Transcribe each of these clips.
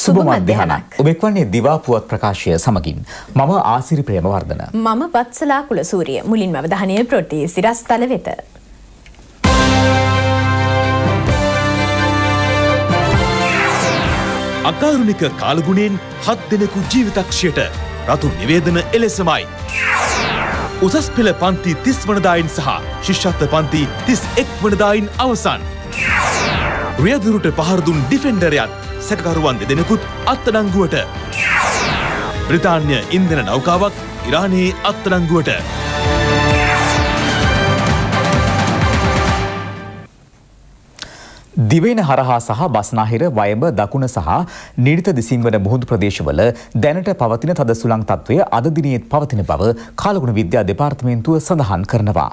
සුබ මධ්‍යහනක්. ඔබ එක්වන්නේ දිවා පුවත් ප්‍රකාශය සමගින් මම ආසිරි ප්‍රේමවර්ධන. මම වත්සලා කුලසූරිය. මුලින්ම අවධානය ප්‍රොටි සිරස්තල වෙත. අකාරුණික කාලගුණයෙන් 7 දෙනෙකු ජීවිතක්ෂයට රතු නිවේදන එලෙසමයි. උසස් පෙළ පන්ති 30 වනදායින් සහ ශිෂ්‍යත්ව පන්ති 31 වනදායින් අවසන්. රියදුරට පහර දුන් ඩිෆෙන්ඩරයන් සැකකරුවන් දෙදෙනෙකුත් අත්අඩංගුවට. බ්‍රිතාන්‍ය ඉන්ධන නෞකාවක් ඉරානයේ අත්අඩංගුවට. දිවයින හරහා සහ බස්නාහිර වයඹ දකුණ සහ නිරිත දිසින් වන මුහුදු ප්‍රදේශවල දැනට පවතින තද සුළං තත්ත්වය අද දිනේත් පවතින බව කාලගුණ විද්‍යා දෙපාර්තමේන්තුව සඳහන් කරනවා.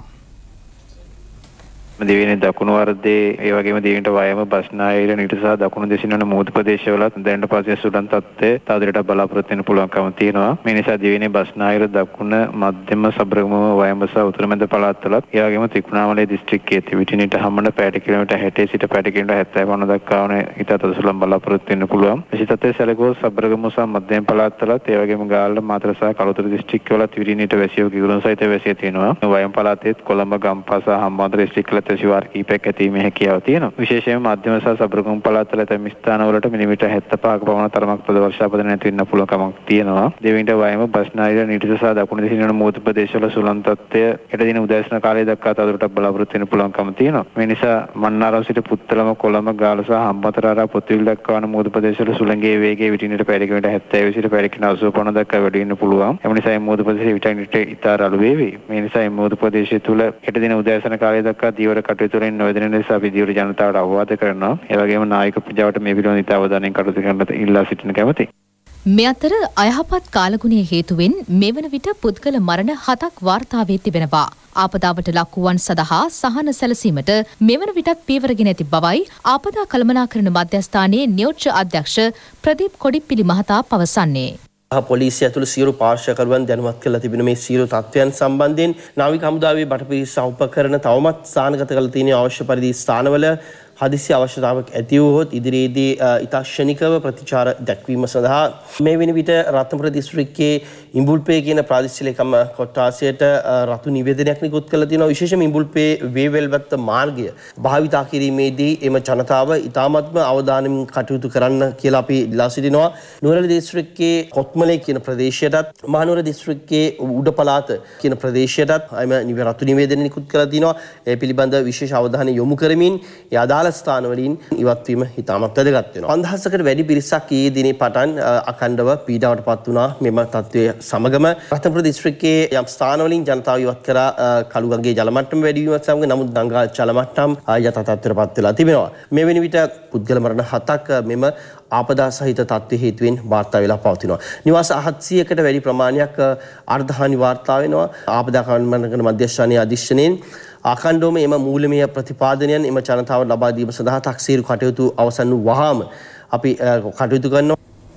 දිවයිනේ දකුණු වර්ධයේ ඒ වගේම දිවයිනට වයම බස්නාහිර නිරිත සහ දකුණු දිසින් වන මුහුදු ප්‍රදේශවලත් දැනට පවතින සුළං තත්ත්වය තවදුරටත් බලාපොරොත්තු වෙන්න පුළුවන්කම තියෙනවා. මේ නිසා දිවයිනේ බස්නාහිර දකුණ මධ්‍යම සබරගම වයඹ සහ උතුර මැද පළාත්වලත් ඒ වගේම ත්‍රිකුණාමලය දිස්ත්‍රික්කයේ තිවිටිනිට හමන පැයට කිලෝමීටර් 60 සිට පැයට කිලෝමීටර් 70 පමණ දක්වා වන ඉතා තද සුළං බලාපොරොත්තු වෙන්න පුළුවන්. මෙසේ තත්ත්වයේ සැලකුවොත් සබරගම සහ මධ්‍යම පළාත්වලත් ඒ වගේම ගාල්ල මාතර සහ කළුතර දිස්ත්‍රික්කවල තිවිටිනිට වැසියෝ කිරුණ සහිත වැසිය තියෙනවා. වයම් පළාතේත් කොළඹ ගම්පහ සහ හම්බන්තොට දිස්ත්‍රික්කවල වැසිවාර කීපයක් ඇතිවීමේ හැකියාව තියෙනවා. විශේෂයෙන්ම මධ්‍යම සහ සබරගම පළාත්වල ඇතැම් ස්ථානවලට මිලිමීටර් 75ක පමණ තරමක් තද වර්ෂාපතන නැති වෙන්න පුළුවන් කමක් තියෙනවා. දෙවින්ට වයම බස්නාහිර නිරිත සහ දකුණු දිසින් වන මුහුදු ප්‍රදේශවල සුළං තත්ත්වය හෙට දින උදෑසන කාලය දක්වා තවදුරටත් බලාපොරොත්තු වෙන්න පුළුවන්කම තියෙනවා. මේ නිසා මන්නාරම් සිට පුත්තලම කොළඹ ගාල්ල සහ හම්බන්තොට හරහා පොතුවිල් දක්වා වන මුහුදු ප්‍රදේශවල සුළංගේ වේගය විටින්නට පැය කිලෝමීටර් 70 සිට පැය කිලෝමීටර් 80 පමණ දක්වා වැඩි වෙන්න පුළුවන්. එම නිසා මේ මුහුදු ප්‍රදේශයේ විටින්නට ඉතා රළු වේවි. මේ නිසා මේ මුහුදු ප්‍රදේශය තුල හෙට දින උදෑසන කාලය දක්වා දීවර කටයුතු වලින් නොයදෙන නිසා අපි දීවර ජනතාවට අවවාද කරනවා. ඒ වගේම නායක ප්‍රජාවට මේ පිළිබඳව ඉතා අවධානයෙන් කටයුතු කරන්න ඉල්ලා සිටින කැමැතියි. මේ අතර අයහපත් කාලගුණයේ හේතුවෙන් මෙවන විට පුද්ගල මරණ 7ක් වාර්තා වී තිබෙනවා. ආපදාවට ලක් වූවන් සඳහා සහන සැලසීමට මෙවන විටත් පියවරගෙන ඇති බවයි ආපදා කළමනාකරණ මධ්‍යස්ථානයේ නියෝජ්‍ය අධ්‍යක්ෂ ප්‍රදීප් කොඩිප්පිලි මහතා පවසන්නේ. පොලිසිය ඇතුළු සියලු පාර්ශ්වකරුවන් දැනුවත් කරලා තිබෙන මේ සියලු තත්ත්වයන් සම්බන්ධයෙන් නාවික හමුදාවේ බටපිරිස උපකරණ තවමත් ස්ථානගත කරලා තියෙන අවශ්‍ය පරිදි ස්ථානවල හදිසි අවශ්‍යතාවක් ඇති වුවහොත් ඉදිරියේදී ඉතා ක්ෂණිකව ප්‍රතිචාර දැක්වීම සඳහා මේ වෙන විට රත්නපුර දිස්ත්‍රික්කයේ ඉඹුල්පේ කියන ප්‍රාදේශීය ලේකම් කොට්ටාසයට රතු නිවේදනයක් නිකුත් කරලා තියෙනවා. විශේෂයෙන්ම ඉඹුල්පේ වේවැල්වත්ත මාර්ගය භාවිතා කිරීමේදී එම ජනතාව ඉතාමත්ම අවධානයෙන් කටයුතු කරන්න කියලා අපි ඉල්ලා සිටිනවා. නුවරඑළිය දිස්ත්‍රික්කයේ කොත්මලේ කියන ප්‍රදේශයටත් මහනුවර දිස්ත්‍රික්කයේ උඩ පළාත කියන ප්‍රදේශයටත් එම රතු නිවේදන නිකුත් කරලා තියෙනවා. ඒ පිළිබඳ විශේෂ අවධානය යොමු කරමින් අදාළ ස්ථානවලින් ඉවත් වීම ඉතාමත් වැදගත් වෙනවා. 5000කට වැඩි පිරිසක් ඊයේ දිනේ පටන් අඛණ්ඩව පීඩාවට පත් වුණා. මෙම තත්ත්වය සමගම රත්නපුර දිස්ත්‍රික්කයේ යම් ස්ථානවලින් ජනතාව ඉවත් කරා කළුගඟේ ජල මට්ටම වැඩි වීමත් සමග නමුත් ගංගා ජල මට්ටම් යථා තත්ත්වයට පත් වෙලා තිබෙනවා. මේ වෙන විට පුද්ගල මරණ 7ක් මෙම ආපදා සහිත තත්ත්ව හේතුවෙන් වාර්තා වෙලා පවතිනවා. නිවාස 700කට වැඩි ප්‍රමාණයක් අර්ධහානි වාර්තා වෙනවා. ආපදා කළමනාකරණ මධ්‍යස්ථානයේ අධිෂ්ඨානයෙන් ආකණ්ඩවම එම මූලමය ප්‍රතිපාදනයන් එම ජනතාවට ලබා දීම සඳහා තක්සේරු කටයුතු අවසන් වූ වහාම අපි කටයුතු කරනවා.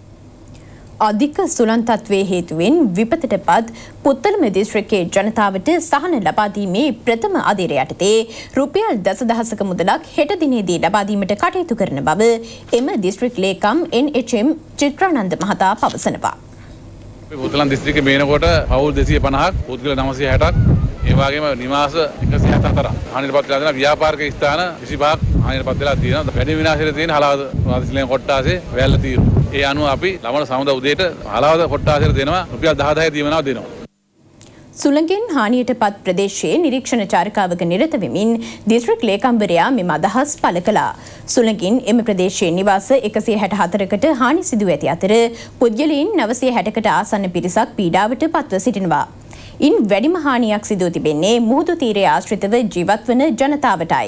අධික සුළං තත්ත්වයේ හේතුවෙන් විපතටපත් පුත්තලම දිස්ත්‍රික්කයේ ජනතාවට සහන ලබා දීමේ ප්‍රථම අදියර යටතේ රුපියල් 10,000ක මුදලක් හෙට දිනේදී ලබා දීමට කටයුතු කරන බව එම දිස්ත්‍රික් ලේකම් NHM චිත්‍රානන්ද මහතා පවසනවා. පුත්තලම් දිස්ත්‍රික්කයේ මේනකොට පවුල් 250ක් පුද්ගල 960ක් ඒ වගේම නිවාස 174ක් හානියටපත් වෙලා තියෙනවා. ව්‍යාපාරික ස්ථාන 25ක් හානියටපත් වෙලා තියෙනවා. වැඩි විනාශයට තියෙන හලාවත වාසිලෙන් කොට්ටාසේ වැල්ල තියෙනවා. ඒ අනුව අපි ළමන සමුදා උදේට හලාවත කොට්ටාසයට දෙනවා රුපියල් 10,000 දීමනාව දෙනවා. සුළඟෙන් හානියටපත් ප්‍රදේශයේ නිරීක්ෂණ චාරිකාවක නිරත වෙමින් දිස්ත්‍රික් ලේකම්වරයා මෙම අදහස් පළ කළා. සුළඟින් එම ප්‍රදේශයේ නිවාස 164කට හානි සිදු ඇති අතර පුද්ගලයන් 960කට ආසන්න පිරිසක් පීඩාවට පත්ව සිටිනවා. ඉන් වැඩිම හානියක් සිදු තිබෙන්නේ මුහුදු තීරයේ ආශ්‍රිතව ජීවත් වන ජනතාවටයි.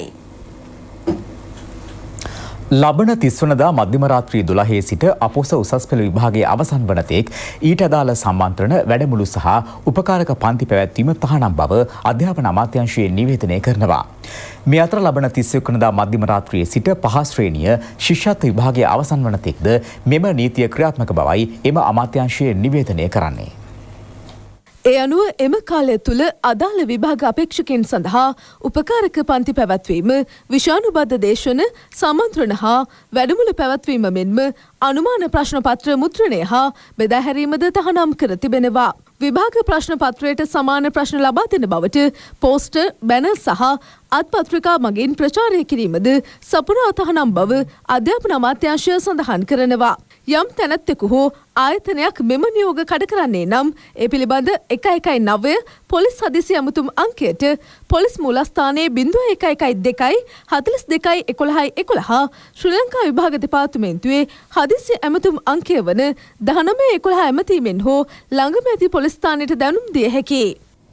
ලබන 30 වනදා මධ්‍යම රාත්‍රී 12 සිට අපොස උසස් පෙළ විභාගයේ අවසන් වන තෙක් ඊට අදාළ සම්මන්ත්‍රණ වැඩමුළු සහ උපකාරක පන්ති පැවැත්වීම තහනම් බව අධ්‍යාපන අමාත්‍යාංශයේ නිවේදනය කරනවා. මේ අතර ලබන 31 වනදා මධ්‍යම රාත්‍රියේ සිට පහ ශ්‍රේණිය ශිෂ්‍යත්ව විභාගයේ අවසන් වන තෙක්ද මෙම නීතිය ක්‍රියාත්මක බවයි එම අමාත්‍යාංශයේ නිවේදනය කරන්නේ. ඒ අනුව එම කාලය තුළ අදාළ විභාග අපේක්ෂකයන් සඳහා උපකාරක පන්ති පැවැත්වීම, විෂානුබද්ධ දේශන, සමන්ත්‍රණ හා වැඩමුළු පැවැත්වීම මෙන්ම අනුමාන ප්‍රශ්න පත්‍ර මුද්‍රණය හා බෙදාහැරීමද තහනම් කර තිබෙනවා. විභාග ප්‍රශ්න පත්‍රයට සමාන ප්‍රශ්න ලබා දෙන බවට පෝස්ටර්, බැනර් සහ අත්පත්‍රිකා මගින් ප්‍රචාරය කිරීමද සපුරා තහනම් බව අධ්‍යාපන අමාත්‍යාංශය සඳහන් කරනවා. යම් තැනැත්තෙකු හෝ ආයතනයක් මෙම නියෝග කඩ කරන්නේ නම් ඒ පිළිබඳ 119 පොලිස් හදිසි ඇමතුම් අංකයට පොලිස් මූලස්ථානයේ 0112 42 11 11 ශ්‍රී ලංකා විභාග දෙපාර්තමේන්තුවේ හදිසි ඇමතුම් අංකය වන 1911 ඇමතීමෙන් හෝ ළඟම ඇති පොලිස් ස්ථානයට දැනුම් දිය හැකියි.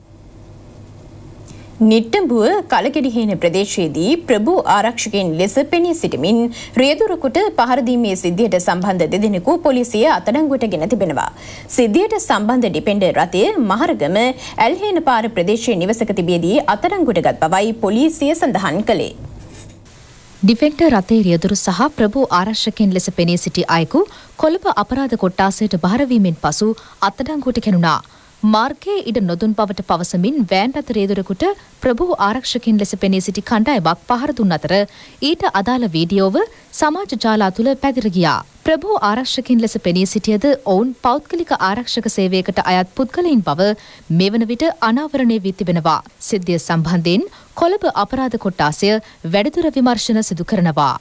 නිට්ටඹුව කලගෙඩිහේන ප්‍රදේශයේදී ප්‍රභූ ආරක්ෂකයන් ලෙස පෙනී සිටමින් රියදුරකුට පහර දීමේ සිද්ධියට සම්බන්ධ දෙදෙනෙකු පොලිසිය අත්අඩංගුවට ගෙන තිබෙනවා. සිද්ධියට සම්බන්ධ ඩිපෙන්ඩර් රථය මහරගම ඇල්හේන පාර ප්‍රදේශයේ නිවසක තිබියදී අත්අඩංගුවට ගත් බවයි පොලිසිය සඳහන් කළේ. ඩිෆෙක්ටර් රථයේ රියදුරු සහ ප්‍රභූ ආරක්ෂකයන් ලෙස පෙනී සිටි අයෙකු කොළඹ අපරාධ කොට්ටාසයට බහරවීමෙන් පසු අත්අඩංගුවට ගැනුණා. මාර්ගයේ ඉඩ නොදුන් බවට පවසමින් වෑන් රථ රියදුරෙකුට ප්‍රභූ ආරක්ෂකයන් ලෙස පෙනී සිටි කණ්ඩායමක් පහර දුන් අතර ඊට අදාළ වීඩියෝව සමාජ ජාලා තුළ පැතිර ගියා. ප්‍රභූ ආරක්ෂකයන් ලෙස පෙනී සිටියද ඔවුන් පෞද්ගලික ආරක්ෂක සේවයකට අයත් පුද්ගලයින් බව මෙවන විට අනාවරණය වී තිබෙනවා. සිද්ධිය සම්බන්ධයෙන් කොළඹ අපරාධ කොට්ටාසය වැඩිදුර විමර්ශන සිදු කරනවා.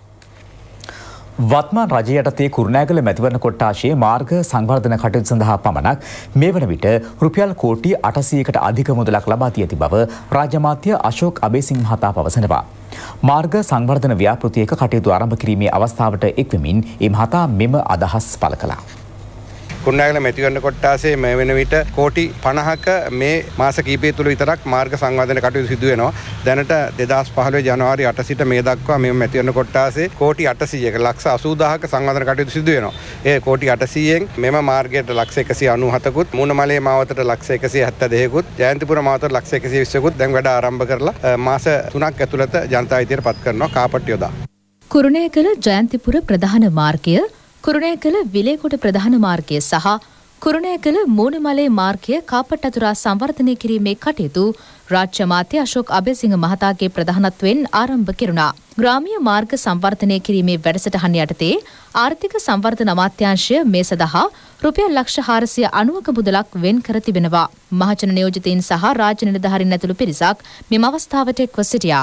වත්මාන් රජය යටතේ කුරුණෑගල මැතිවරණ කොට්ටාශයේ මාර්ග සංවර්ධන කටයුතු සඳහා පමණක් මේ වන විට රුපියල් කෝටි 800කට අධික මුදලක් ලබා දී ඇති බව රාජ්‍ය අමාත්‍ය අශෝක් අබේසිංහ මහතා පවසනවා. මාර්ග සංවර්ධන ව්‍යාපෘතියක කටයුතු ආරම්භ කිරීමේ අවස්ථාවට එක්වෙමින් ඒ මහතා මෙම අදහස් පළ කළා. කුරුණෑගල මැතිවරණ කොට්ටාසේ මේ වෙන විට කෝටි 50ක මේ මාස කිහිපය තුළ විතරක් මාර්ග සංවර්ධන කටයුතු සිදු වෙනවා. දැනට 2015 ජනවාරි 8 සිට මේ දක්වා මේ මැතිවරණ කොට්ටාසේ කෝටි 800ක ලක්ෂ 80000ක සංවර්ධන කටයුතු සිදු වෙනවා. ඒ කෝටි 800න් මෙම මාර්ගයට ලක්ෂ 190කුත්, මූණමලේ මාවතට ලක්ෂ 172කුත්, ජයන්තිපුර මාවතට ලක්ෂ 120කුත් දැන් වැඩ ආරම්භ කරලා මාස 3ක් ඇතුළත ජනතා හිතයට පත් කරනවා කාපට් යොදා. කුරුණෑගල ජයන්තිපුර ප්‍රධාන මාර්ගය, කුරුණෑගල විලේගොඩ ප්‍රධාන මාර්ගය සහ කුරුණෑගල මූණමලේ මාර්ගය කාපට් අතුරා සංවර්ධනය කිරීමේ කටයුතු රාජ්‍ය අමාත්‍ය අශෝක් අබේසිංහ මහතාගේ ප්‍රධානත්වයෙන් ආරම්භ කෙරුණා. ග්‍රාමීය මාර්ග සංවර්ධනය කිරීමේ වැඩසටහන යටතේ ආර්ථික සංවර්ධන අමාත්‍යාංශය මේ සඳහා රුපියල් ලක්ෂ 490ක මුදලක් වෙන් කර තිබෙනවා. මහජන නියෝජිතයින් සහ රාජ්‍ය නිලධාරීන් ඇතුළු පිරිසක් මෙම අවස්ථාවට එක්ව සිටියා.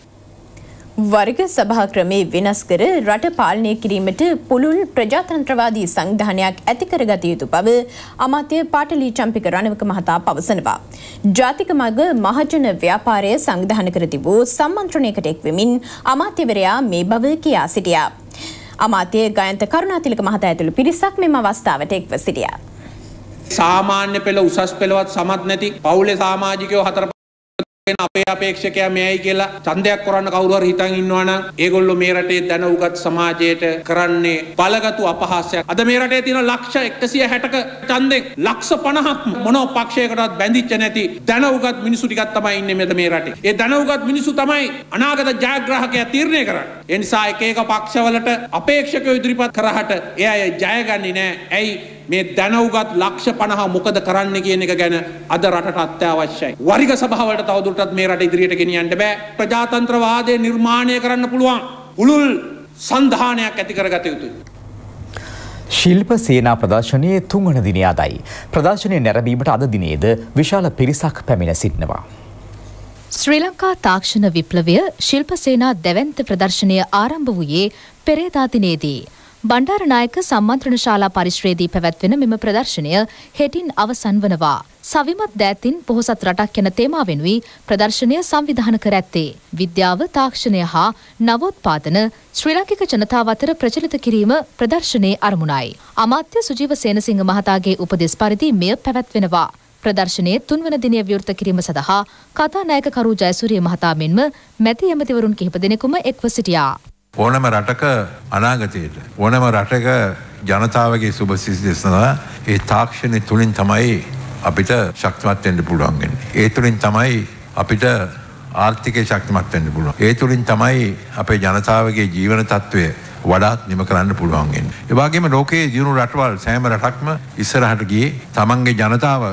වර්ග සභා ක්‍රමේ වෙනස් කර රට පාලනය කිරීමට පුළුල් ප්‍රජාතන්ත්‍රවාදී සංවිධානයක් ඇති කරගත යුතු බව අමාත්‍ය පාටලී චම්පික රණවක මහතා පවසනවා. ජාතික මග මහජන ව්‍යාපාරය සංවිධානය කර තිබූ සම්මන්ත්‍රණයකට එක්වෙමින් අමාත්‍යවරයා මේ බව කියා සිටියා. අමාත්‍ය ගයන්ත කරුණාතිලක මහතා ඇතුළු පිරිසක් මෙම අවස්ථාවට එක්ව සිටියා. සාමාන්‍ය පෙළ උසස් පෙළවත් සමත් නැති පවුලේ සමාජිකයෝ හතර අපේ අපේක්ෂකයා මෙයයි කියලා ඡන්දයක් කරන්න කවුරු හරි හිතන් ඉන්නවා නම් ඒගොල්ලෝ මේ රටේ දැන උගත් සමාජයට කරන්නේ බලගතු අපහාසයක්. අද මේ රටේ තියෙන ලක්ෂ 160ක ඡන්දෙන් ලක්ෂ 50ක් මොන පක්ෂයකටවත් බැඳිච්ච නැති දැන උගත් මිනිසු ටිකක් තමයි ඉන්නේ මෙතන මේ රටේ. ඒ දැන උගත් මිනිසු තමයි අනාගත ජයග්‍රාහකයා තීරණය කරන්නේ. ඒ නිසා එක එක පක්ෂවලට අපේක්ෂකයෝ ඉදිරිපත් කරාට ඒ අය ජයගන්නේ නැහැ. ඇයි? මේ දැනුගත් ලක්ෂ 50 මොකද කරන්න කියන එක ගැන අද රටට අත්‍යවශ්‍යයි. වරිග සභාවලට තවදුරටත් මේ රට ඉදිරියට ගෙනියන්න බෑ. ප්‍රජාතන්ත්‍රවාදය නිර්මාණය කරන්න පුළුවන් පුළුල් සංධානයක් ඇති කරගත යුතුයි. ශිල්ප සේනා ප්‍රදර්ශනයේ 3 වන දිනය අදයි. ප්‍රදර්ශනය නැරඹීමට අද දිනේද විශාල පිරිසක් පැමිණ සිටිනවා. ශ්‍රී ලංකා තාක්ෂණ විප්ලවය ශිල්ප සේනා දැවැන්ත ප්‍රදර්ශනය ආරම්භ වූයේ පෙරේදා දිනේදී. බණ්ඩාරනායක සම්මන්ත්‍රණ ශාලා පරිශ්‍රයේදී පැවැත්වෙන මෙම ප්‍රදර්ශනය හෙටින් අවසන් වනවා. සවිමත් දෑතින් පොහොසත් රටක් යන තේමාවෙනුයි ප්‍රදර්ශනය සංවිධානය කර ඇත්තේ. විද්‍යාව, තාක්ෂණය හා නවෝත්පාදන ශ්‍රී ලාංකික ජනතාව අතර ප්‍රචලිත කිරීම ප්‍රදර්ශනයේ අරමුණයි. අමාත්‍ය සුජීව සේනසිංහ මහතාගේ උපදෙස් පරිදි මෙය පැවැත්වෙනවා. ප්‍රදර්ශනයේ 3 වන දිනය විවෘත කිරීම සඳහා කතානායක කරු ජයසූරිය මහතා මෙන්ම මැති ඇමතිවරුන් කිහිප දෙනෙකුම එක්ව සිටියා. ඕනම රටක අනාගතයට ඕනම රටක ජනතාවගේ සුභසිද්ධිය සඳහා ඒ තාක්ෂණය තුලින් තමයි අපිට ශක්තිමත් වෙන්න පුළුවන් වෙන්නේ. ඒ තුලින් තමයි අපිට ආර්ථිකය ශක්තිමත් වෙන්න පුළුවන්. ඒ තුලින් තමයි අපේ ජනතාවගේ ජීවන තත්ත්වය වඩාත් නිම කරන්න පුළුවන් වෙන්නේ. ඒ වගේම ලෝකයේ දියුණු රටවල් සෑම රටක්ම ඉස්සරහට ගියේ තමන්ගේ ජනතාව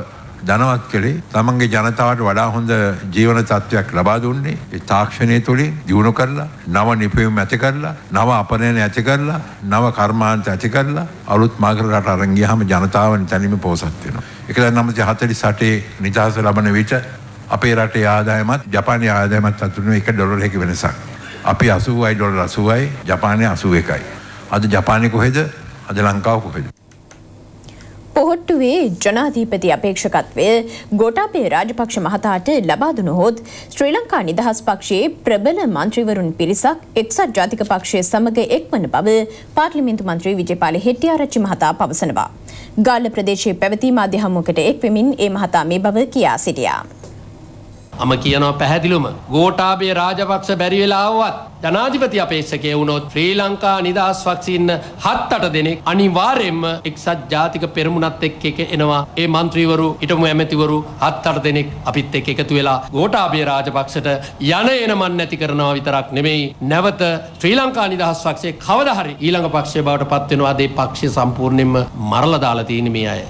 ධනවත් කළේ තමන්ගේ ජනතාවට වඩා හොඳ ජීවන තත්ත්වයක් ලබා දුන්නේ ඒ තාක්ෂණය තුළින් දියුණු කරලා නව නිපැයුම් ඇති කරලා නව අපනයන ඇති කරලා නව කර්මාන්ත ඇති කරලා අලුත් මාර්ගකට අරන් ගියාම ජනතාව තනියම පෝසත් වෙනවා. 1948 නිදහස ලබන විට අපේ රටේ ආදායමත් ජපානයේ ආදායමත් අතර $1 වෙනසක්. අපි 80යි ඩොලර් 80යි ජපානයේ 81යි. අද ජපානයේ කොහෙද? අද ලංකාව කොහෙද? පොහොට්ටුවේ ජනාධිපති අපේක්ෂකත්වය ගෝඨාභය රාජපක්ෂ මහතාට ලබා දුනහොත් ශ්‍රී ලංකා නිදහස් පක්ෂයේ ප්‍රබල මන්ත්‍රීවරුන් පිරිසක් එක්සත් ජාතික පක්ෂය සමග එක්වන බව පාර්ලිමේන්තු මන්ත්‍රී විජේපාල හෙට්ටිආරච්චි මහතා පවසනවා. ගාල්ල ප්‍රදේශයේ පැවති මාධ්‍ය හමුවකට එක්වෙමින් ඒ මහතා මේ බව කියා සිටියා. අම කියනවා පැහැදිලිවම ගෝඨාභය රාජපක්ෂ බැරි වෙලා ආවවත් ජනාධිපති අපේක්ෂකයෙ වුණොත් ශ්‍රී ලංකා නිදහස් පක්ෂයේ ඉන්න 7-8 දෙනෙක් අනිවාර්යයෙන්ම එක්සත් ජාතික පෙරමුණත් එක්ක එනවා. ඒ മന്ത്രിවරු ඊටම ඇමතිවරු 7-8 දෙනෙක් අපිත් එක්ක එකතු වෙලා ගෝඨාභය රාජපක්ෂට යන එන මන් නැති කරනවා විතරක් නෙමෙයි නැවත ශ්‍රී ලංකා නිදහස් පක්ෂයේ කවදා හරි ඊළඟ පක්ෂය බවට පත් වෙනවා. ඒ පක්ෂය සම්පූර්ණයෙන්ම මරලා දාලා තියෙන මේ අය.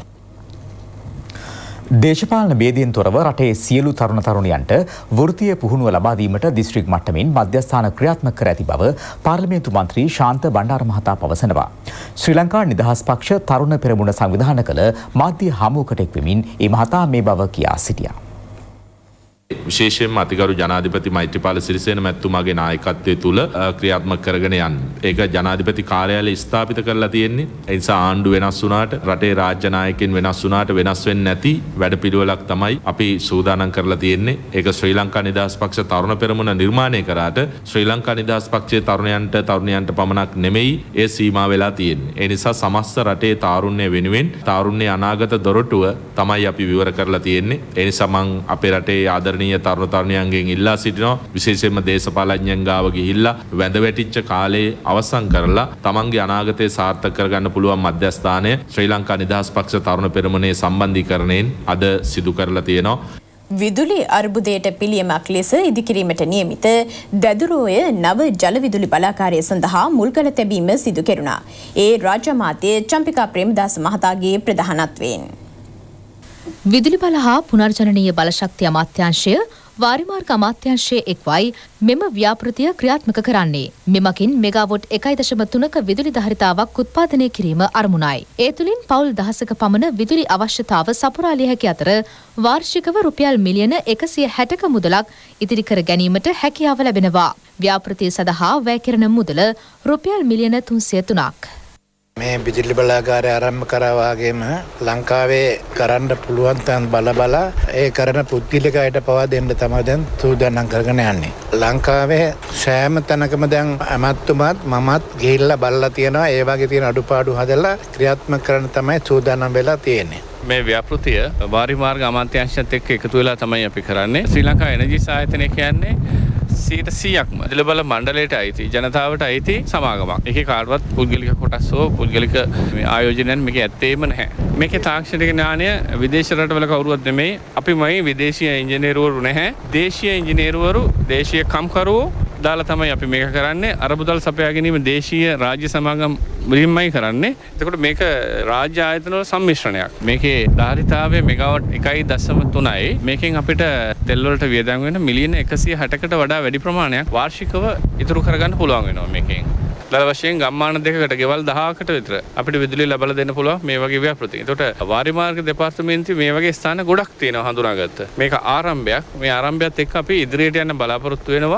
දේශපාලන ભેදයෙන් තොරව රටේ සියලු තරුණ තරුණියන්ට වෘත්තීය පුහුණුව ලබා දීමට දිස්ත්‍රික් මට්ටමින් මධ්‍යස්ථාන ක්‍රියාත්මක කර ඇති බව පාර්ලිමේන්තු මන්ත්‍රී ශාන්ත බණ්ඩාර මහතා පවසනවා. ශ්‍රී ලංකා නිදහස් පක්ෂ තරුණ පෙරමුණ සංවිධානය කළ මාධ්‍ය හමුවකට එක්වෙමින් ඒ මහතා මේ බව කියා සිටියා. විශේෂයෙන්ම අතිගරු ජනාධිපති මෛත්‍රීපාල සිරිසේන මැතිතුමාගේ නායකත්වයේ තුල ක්‍රියාත්මක කරගෙන යන්න. ඒක ජනාධිපති කාර්යාලය ස්ථාපිත කරලා තියෙන්නේ. ඒ නිසා ආණ්ඩු වෙනස් වුණාට රටේ රාජ්‍ය නායකයන් වෙනස් වුණාට වෙනස් වෙන්නේ නැති වැඩපිළිවෙලක් තමයි අපි සූදානම් කරලා තියෙන්නේ. ඒක ශ්‍රී ලංකා නිදහස් පක්ෂ තරුණ පෙරමුණ නිර්මාණය කරාට ශ්‍රී ලංකා නිදහස් පක්ෂයේ තරුණයන්ට පමණක් නෙමෙයි ඒ සීමා වෙලා තියෙන්නේ. ඒ නිසා සමස්ත රටේ තාරුණ්‍ය වෙනුවෙන් තාරුණ්‍ය අනාගත දොරටුව තමයි අපි විවර කරලා තියෙන්නේ. ඒ නිසා මම අපේ රටේ ආදරණීය තරුණ තරුණියන්ගෙන් ඉල්ලා සිටිනවා විශේෂයෙන්ම දේශපාලඥයන් ගාව ගිහිල්ලා වැඳ වැටිච්ච කාලේ අවසන් කරලා තමන්ගේ අනාගතය සාර්ථක කරගන්න පුළුවන් මධ්‍යස්ථානය ශ්‍රී ලංකා නිදහස් පක්ෂ තරුණ පෙරමුණේ සම්බන්ධීකරණයෙන් අද සිදු කරලා තියෙනවා. විදුලි අර්බුදයට පිළියමක් ලෙස ඉදිකිරීමට නියමිත දැදුරෝය නව ජල විදුලි බලාකාරය සඳහා මුල්කල තැබීම සිදු කෙරුණා. ඒ රාජ්‍ය අමාත්‍ය චම්පිකා ප්‍රේමදාස මහතාගේ ප්‍රධානත්වයෙන්. විදුලි බල හා පුනර්ජනනීය බලශක්ති අමාත්‍යාංශය වාරිමාර්ග අමාත්‍යාංශයේ එක්වයි මෙම ව්‍යාපෘතිය ක්‍රියාත්මක කරන්නේ. මෙමකින් මෙගාවොට් 1.3ක විදුලි ධාරිතාවක් උත්පාදනය කිරීම අරමුණයි. ඒ තුළින් පවුල් දහසක පමණ විදුලි අවශ්‍යතාව සපුරාලිය හැකි අතර වාර්ෂිකව රුපියල් මිලියන 160ක මුදලක් ඉදිරි කර ගැනීමට හැකියාව ලැබෙනවා. ව්‍යාපෘතිය සඳහා වැය කෙරෙන මුදල රුපියල් මිලියන 303ක්. මේ විදුලි බලාගාරය ආරම්භ කරා වගේම ලංකාවේ කරන්න පුළුවන් තන් බල ඒ කරන පුද්ගලික අයට පවා දෙන්න තමයි දැන් සූදානම් කරගෙන යන්නේ. ලංකාවේ සෑම තැනකම දැන් අමත්තුමත් මමත් ගිහිල්ලා බලලා තියෙනවා. ඒ වගේ තියෙන අඩුපාඩු හදලා ක්‍රියාත්මක කරන්න තමයි සූදානම් වෙලා තියෙන්නේ. මේ ව්‍යාපෘතිය වාරිමාර්ග අමාත්‍යාංශයත් එක්ක එකතු වෙලා තමයි අපි කරන්නේ. ශ්‍රී ලංකා එනර්ජි ආයතනය කියන්නේ 100%ක්ම විදුලි බල මණ්ඩලයට අයිති ජනතාවට අයිති සමාගමක්. ඒකේ කාටවත් පුද්ගලික කොටස් හෝ පුද්ගලික ආයෝජනයන් මේක ඇත්තේම නැහැ. මේකේ තාක්ෂණික ඥානය විදේශ රටවල කවුරුවත් නෙමෙයි. අපිමයි විදේශීය ඉංජිනේරුවරු නැහැ. දේශීය ඉංජිනේරුවරු දේශීය කම්කරුවෝ දාලා තමයි අපි මේක කරන්නේ. අරබුදල් සපයා ගැනීම දේශීය රාජ්‍ය සමාගම් වලින්මයි කරන්නේ. එතකොට මේක රාජ්‍ය ආයතන වල සම්මිශ්‍රණයක්. මේකේ ධාරිතාවය මෙගාවට් 1.3යි. මේකෙන් අපිට තෙල් වලට වියදම් වෙන මිලියන 160කට වඩා වැඩි ප්‍රමාණයක් වාර්ෂිකව ඉතුරු කරගන්න පුළුවන් වෙනවා මේකෙන්. දල වශයෙන් ගම්මාන දෙකකට ගෙවල් 10කට විතර අපිට විදුලිය ලබා දෙන්න පුළුවන් මේ වගේ ව්‍යාපෘති. එතකොට වාරිමාර්ග දෙපාර්තමේන්තුවේ මේ වගේ ස්ථාන ගොඩක් තියෙනවා හඳුනාගත්ත. මේක ආරම්භයක්. මේ ආරම්භයත් එක්ක අපි ඉදිරියට යන්න බලාපොරොත්තු වෙනවා.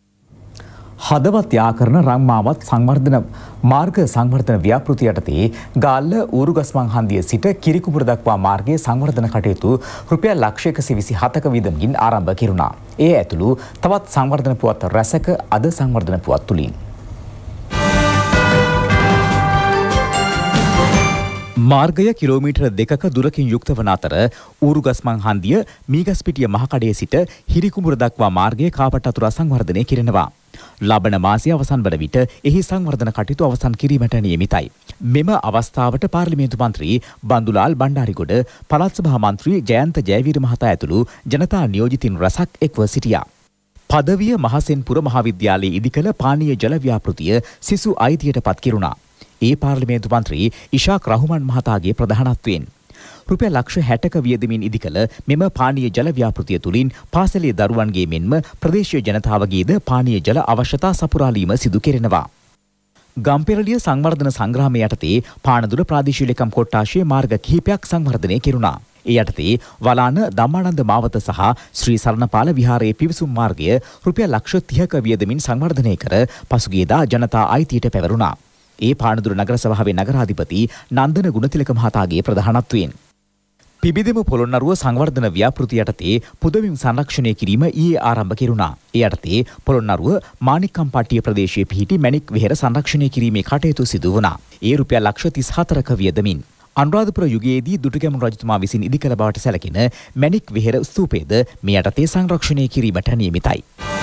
හදවත් යාකරන රංමාවත් සංවර්ධන මාර්ග සංවර්ධන ව්‍යාපෘති යටතේ ගාල්ල ඌරුගස්මන් හන්දිය සිට කිරිකුපුර දක්වා මාර්ගයේ සංවර්ධන කටයුතු රුපියල් ලක්ෂ 127ක වියදමින් ආරම්භ කෙරුණා. ඒ ඇතුළු තවත් සංවර්ධන පුවත් රැසක අද සංවර්ධන පුවත් තුලින් මාර්ගය කිලෝමීටර් 2ක දුරකින් යුක්ත වන අතර ඌරුගස්මන් හන්දිය මීගස්පිටිය මහකඩේ සිට හිරිකුඹුර දක්වා මාර්ගයේ කාපට් අතුරා සංවර්ධනය කෙරෙනවා. ලබන මාසයේ අවසන් වන විට එහි සංවර්ධන කටයුතු අවසන් කිරීමට නියමිතයි. මෙම අවස්ථාවට පාර්ලිමේන්තු මන්ත්‍රී බන්දුලාල් බණ්ඩාරිගොඩ, පළාත් සභා මන්ත්‍රී ජයන්ත ජයවීර මහතා ඇතුළු ජනතා නියෝජිතින් රැසක් එක්ව සිටියා. පදවිය මහසෙන්පුර මහාවිද්‍යාලයේ ඉදිකළ පානීය ජල ව්‍යාපෘතිය සිසු අයිතියට පත් කෙරුණා. ඒ පාර්ලිමේන්තු මන්ත්‍රී ඉෂාක් රහුමන් මහතාගේ ප්‍රධානත්වයෙන් රුපියල් ලක්ෂ 60ක වියදමින් ඉදිකළ මෙම පානීය ජල ව්‍යාපෘතිය තුළින් පාසලේ දරුවන්ගේ මෙන්ම ප්‍රදේශීය ජනතාවගේද පානීය ජල අවශ්‍යතා සපුරාලීම සිදු කෙරෙනවා. ගම්පෙරළිය සංවර්ධන සංග්‍රාමය යටතේ පානදුර ප්‍රාදේශීය ලේකම් කොට්ටාශයේ මාර්ග කිහිපයක් සංවර්ධනය කෙරුණා. ඒ යටතේ වලාන ධම්මානන්ද මාවත සහ ශ්‍රී සරණපාල විහාරයේ පිවිසුම් මාර්ගය රුපියල් ලක්ෂ 30ක වියදමින් සංවර්ධනය කර පසුගියදා ජනතා අයිතියට පැවරුණා. ඒ පානදුර නගර සභාවේ නගරාධිපති නන්දන ගුණතිලක මහතාගේ ප්‍රධානත්වයෙන් පිබිදෙමු පොළොන්නරුව සංවර්ධන ව්‍යාපෘති යටතේ පුදබිම් සංරක්ෂණය කිරීම ඊයේ ආරම්භ කෙරුණා. ඒ යටතේ පොළොන්නරුව මාණික්කම්පට්ටිය ප්‍රදේශයේ පිහිටි මැණික් වෙහෙර සංරක්ෂණය කිරීමේ කටයුතු සිදු වුණා. ඒ රුපියල් ලක්ෂ 34ක වියදමින් අනුරාධපුර යුගයේදී දුටුගැමුණු රජතුමා විසින් ඉදිකළ බවට සැලකෙන මැණික් වෙහෙර ස්තූපයද මේ යටතේ සංරක්ෂණය කිරීමට නියමිතයි.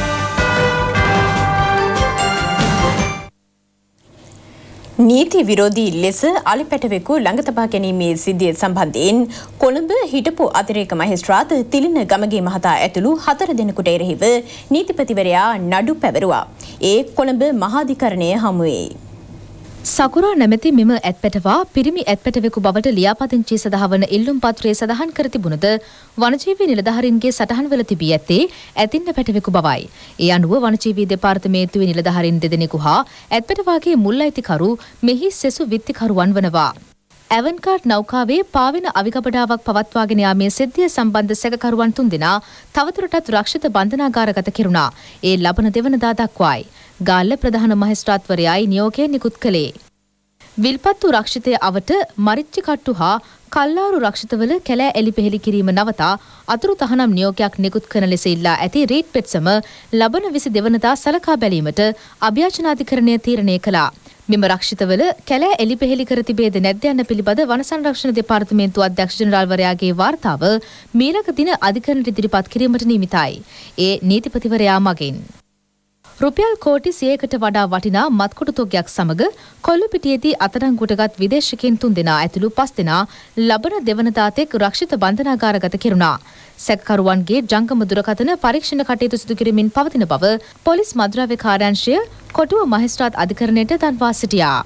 නීති විරෝධී ලෙස අලිපැටවෙකු ළඟ තබා ගැනීමේ සිද්ධිය සම්බන්ධයෙන් කොළඹ හිටපු අතිරේක මහේස්ත්‍රාත් තිලින ගමගේ මහතා ඇතුළු 4 දෙනෙකුට එරෙහිව නීතිපතිවරයා නඩු පැවරුවා. ඒ කොළඹ මහාධිකරණය හමුවේ. සකුරා නැමැති මෙම ඇත්පැටවා පිරිමි ඇත්පැටවෙකු බවට ලියාපදිංචි සඳහවන ඉල්ලුම් පත්‍රයේ සඳහන් කර තිබුණද වනජීවී නිලධාරීන්ගේ සටහන්වල තිබී ඇත්තේ ඇතින්න පැටවෙකු බවයි. ඒ අනුව වනජීවී දෙපාර්තමේන්තුවේ නිලධාරීන් දෙදෙනෙකු හා ඇත්පැටවාගේ මුල් අයිතිකරු මෙහි සෙසු විත්තිකරුවන් වනවා. ඇවන්කාඩ් නෞකාවේ පාවෙන අවිගබඩාවක් පවත්වාගෙන යාමේ සිද්ධිය සම්බන්ධ සැකකරුවන් 3 දෙනා තවදුරටත් රක්ෂිත බන්ධනාගාරගත කෙරුණා. ඒ ලබන දෙවනදා දක්වායි. ගාල්ල ප්‍රධාන මහේස්ත්‍රාත්වරයායි නියෝගය නිකුත් කළේ. විල්පත්තු රක්ෂිතය අවට මරිච්චි කට්ටු හා කල්ලාරු රක්ෂිතවල කැලෑ එලි පෙහෙලි කිරීම නවතා අතුරු තහනම් නියෝගයක් නිකුත් කරන ලෙස ඉල්ලා ඇති රීට් පෙට්සම ලබන 22 වෙනිදා සලකා බැලීමට අභ්‍යාචනාධිකරණය තීරණය කළා. මෙම රක්ෂිතවල කැලෑ එලි පෙහෙලි කර තිබේද නැද්ද යන්න පිළිබඳ වන සංරක්ෂණ දෙපාර්තමේන්තුව අධ්‍යක්ෂ ජෙනරාල්වරයාගේ වාර්තාව මීළඟ දින අධිකරණයට ඉදිරිපත් කිරීමට නියමිතයි. ඒ නීතිපතිවරයා මගින් රුපියල් කෝටි 100කට වඩා වටිනා මත්කොටු තොගයක් සමග කොල්ලුපිටියේදී අත්අඩංගුවටගත් විදේශිකයන් 3 දෙනා ඇතුළු 5 දෙනා ලබන දෙවනදා තෙක් රක්ෂිත බන්ධනාගාරගත කෙරුණා. සැකකරුවන්ගේ ජංගම දුරකථන පරීක්ෂණ කටයුතු සිදු කිරීමෙන් පවතින බව පොලිස් මද්‍රව්‍ය කාර්යාංශය කොටුව මහේස්ත්‍රාත් අධිකරණයට දන්වා සිටියා.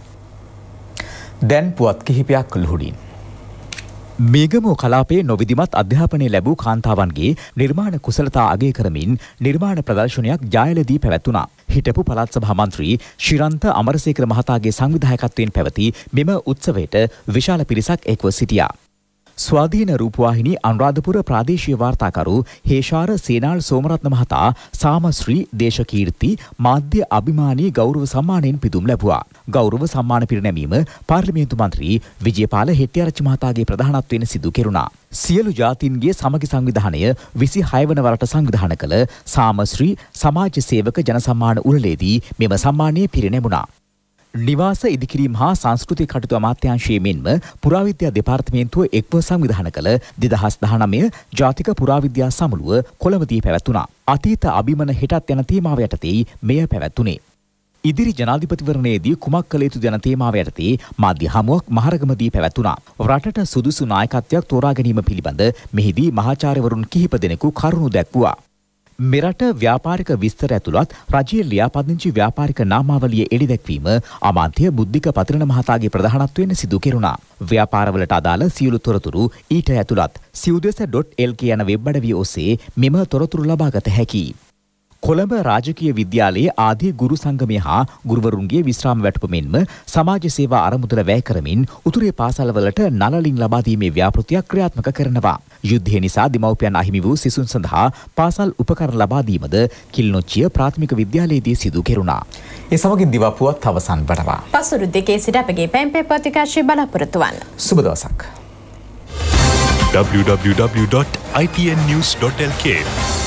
දැන් පුවත් කිහිපයක් ලුහුඩින්. මේගමෝ කලාපයේ නොවිධිමත් අධ්‍යාපනය ලැබූ කාන්තාවන්ගේ නිර්මාණ කුසලතා අගය කරමින් නිර්මාණ ප්‍රදර්ශනයක් ජායලදී පැවැත්වුණා. හිටපු පළාත් සභා මන්ත්‍රී ශිරන්ත අමරසේකර මහතාගේ සංවිධායකත්වයෙන් පැවති මෙම උත්සවයට විශාල පිරිසක් එක්ව සිටියා. ස්වාධීන රූපවාහිනී අනුරාධපුර ප්‍රාදේශීය වාර්තාකරු හේෂාර සේනාල් සෝමරත්න මහතා සාමශ්‍රී දේශකීර්ති මාධ්‍ය අභිමානී ගෞරව සම්මානයෙන් පිදුම් ලැබුවා. ගෞරව සම්මාන පිරිනැමීම පාර්ලිමේන්තු මන්ත්‍රී විජේපාල හෙට්ටිආරච්චි මහතාගේ ප්‍රධානත්වයෙන් සිදු කෙරුණා. සියලු ජාතීන්ගේ සමගි සංවිධානය 26 වන වරට සංවිධානය කළ සාමශ්‍රී සමාජ සේවක ජන සම්මාන උළෙලේදී මෙම සම්මානය පිරිනැමුණා. නිවාස ඉදිකිරීම හා සංස්කෘතික කටයුතු අමාත්‍යාංශයේ මෙන්ම පුරාවිද්‍යා දෙපාර්තමේන්තුව එක්ව සංවිධානය කළ 2019 ජාතික පුරාවිද්‍යා සමුළුව කොළඹදී පැවැත්වුණා. අතීත අභිමන හෙටත් යන තේමාව යටතේ මෙය පැවැත්වුණේ. ඉදිරි ජනාධිපතිවරණයේදී කුමක් කළ යුතුද යන තේමාව යටතේ මාධ්‍ය හමුවක් මහරගමදී පැවැත්වුණා. රටට සුදුසු නායකත්වයක් තෝරා ගැනීම පිළිබඳ මෙහිදී මහාචාර්යවරුන් කිහිප දෙනෙකු කරුණු දැක්වුවා. මෙරට ව්‍යාපාරික විස්තර ඇතුළත් රජයේ ලියාපදිංචි ව්‍යාපාරික නාමාවලිය එළිදැක්වීම අමාත්‍ය බුද්ධික පතිරණ මහතාගේ ප්‍රධානත්වයෙන් සිදු කෙරුණා. ව්‍යාපාරවලට අදාළ සියලු තොරතුරු ඊට ඇතුළත් siudesa.lk යන වෙබ් අඩවිය ඔස්සේ මෙම තොරතුරු ලබාගත හැකියි. කොළඹ රාජකීය විද්‍යාලයේ ආදී ගුරු සංගමය හා ගුරුවරුන්ගේ විශ්‍රාම වැටුප මෙන්ම සමාජ සේවා අරමුදල වැය කරමින් උතුරේ පාසල්වලට නළලින් ලබා දීමේ ව්‍යාපෘතියක් ක්‍රියාත්මක කරනවා. යුද්ධය නිසා දෙමව්පියන් අහිමි වූ සිසුන් සඳහා පාසල් උපකරණ ලබා දීමද කිල්නොච්චිය ප්‍රාථමික විද්‍යාලයේදී සිදු කෙරුණා. ඒ සමගින් දිවා පුවත් අවසන් වනවා. පසුරු දෙකේ සිට අපගේ පැම්පේ පත්‍රිකාශය බලාපොරොත්තු වන්න. සුබ දවසක්. www.itnnews.lk